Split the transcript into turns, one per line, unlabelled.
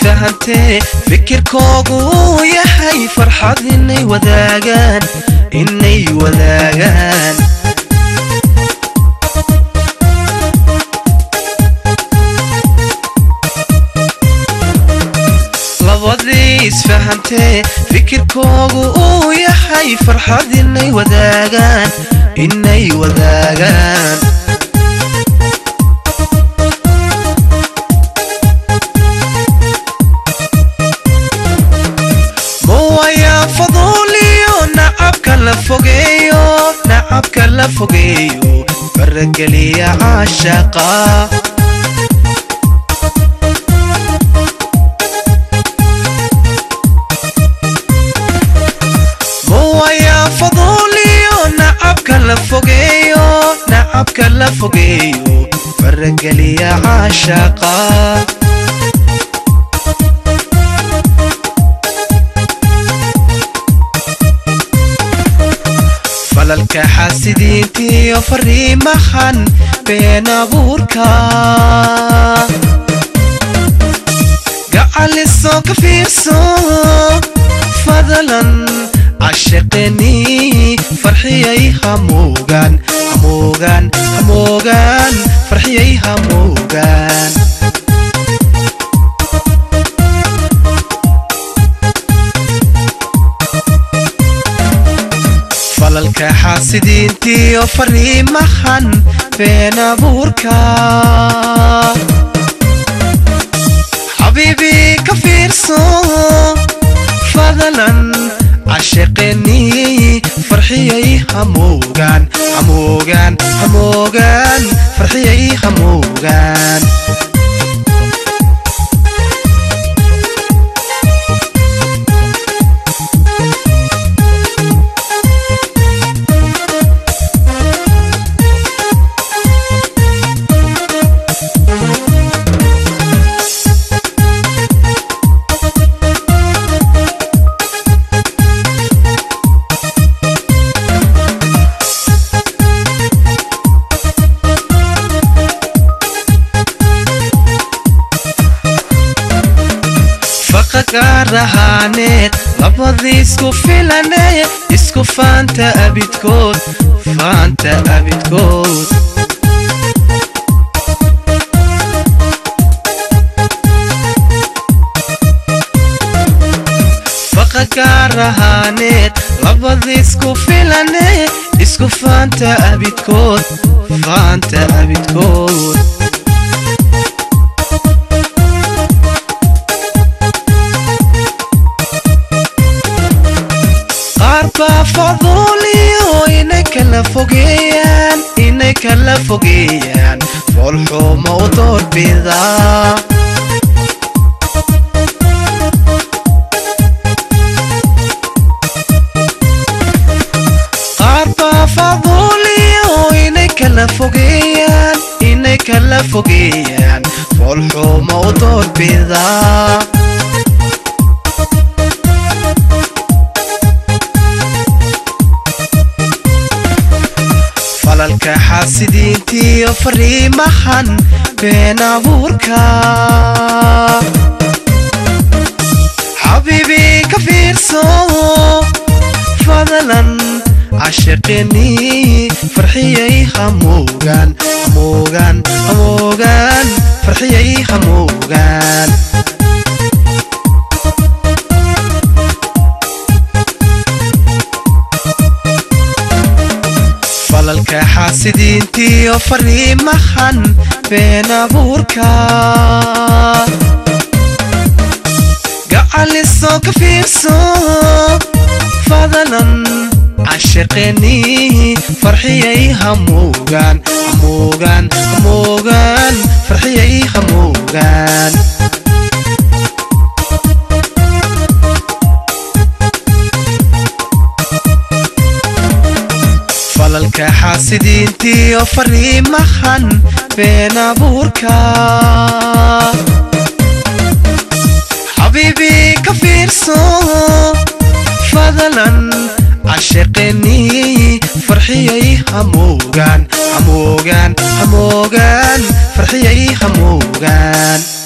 isfahantee fikirkoogu yahay farxad inay wadaagaan labadii isfahantee fikirkoogu yahay farxad inay wadaagaan nacabka la fogeeyo farageliya caashaqa mawaya faduuliyo nacabka la fogeeyo farageliya caashaqa falalka xaasidiintiyo fariimahan been abuurka gacaliso ka fiirso fadlan cashiqeni farxiyay hamoogaan farxiyay hamoogaan falalka xaasidiintiyo fariimahan been abuurka xabiibi ka fiirso fadlan cashiqeni farxiyay hamoogaan farxiyay hamoogaan gaarahaaneed labadii isku filanee isku faanta abidkood faqa gaarahaaneed labadii isku filanee isku faanta abidkood faduuliyo inay kala fogeeyaan foolxumo u doorbida qaarba faduuliyo inay kala fogeeyaan foolxumo u doorbida falalka xaasidiintiyo fariimahan been abuurka xabiibi ka fiirso fadlan cashiqeni farxiyay hamoogaan farxiyay hamoogaan falalka xaasidiintiyo fariimahan been abuurka gacaliso ka fiirso fadlan cashiqeni farxiyay hamoogaan farxiyay hamoogaan falalka xaasidiintiyo fariimahan been abuurka xabiibi ka fiirso fadlan cashiqeni farxiyay hamoogaan farxiyay hamoogaan